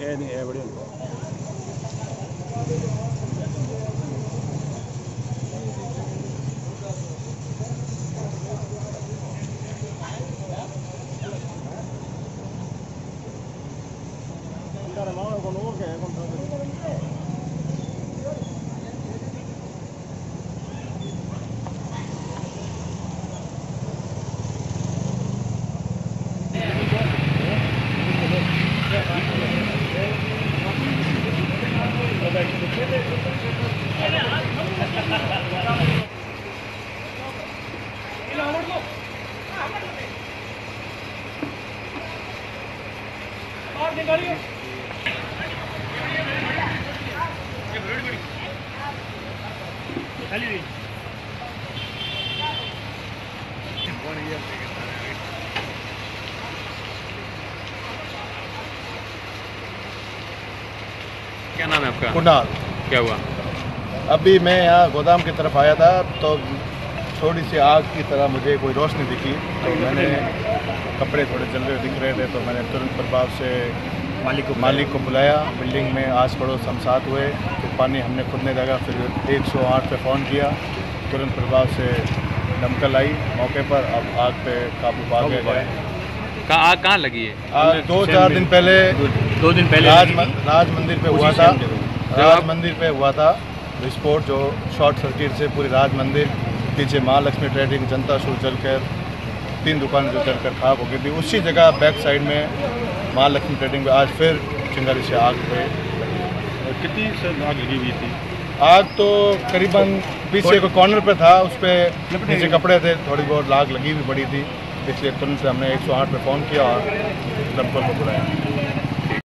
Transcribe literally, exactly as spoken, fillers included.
ये नहीं है बढ़िया क्या नाम है आपका? कुणाल। क्या हुआ? अभी मैं यहाँ गोदाम की तरफ आया था तो थोड़ी सी आग की तरह मुझे कोई रोशनी दिखी, तो मैंने कपड़े थोड़े जल रहे दिख रहे थे तो मैंने तुरंत प्रभाव से मालिक को मालिक को बुलाया। बिल्डिंग में आस पड़ोस हम साथ हुए, फिर पानी हमने खुद ने लगा, फिर एक सौ आठ पे फ़ोन किया, तुरंत प्रभाव से दमकल आई मौके पर। अब आग पे काबू पा गया गया। कहाँ आग कहाँ लगी है? आग दो चार दिन पहले दो दिन पहले राज राज मंदिर पे हुआ था। राज मंदिर पे हुआ था विस्फोट, जो शॉर्ट सर्किट से पूरी राज मंदिर, पीछे महालक्ष्मी ट्रेडिंग, जनता शू जलकर, तीन दुकानें जो जलकर खाक हो गई थी। उसी जगह बैक साइड में महालक्ष्मी ट्रेडिंग में आज फिर चिंगारी से आग पे कितनी आग लगी हुई थी? आग तो करीबन पीछे को कॉर्नर पे था, उस पर नीचे कपड़े थे, थोड़ी बहुत आग लगी हुई बड़ी थी, इसलिए तुरंत से हमने एक सौ आठ पे फ़ोन किया और दमकल को बुलाया।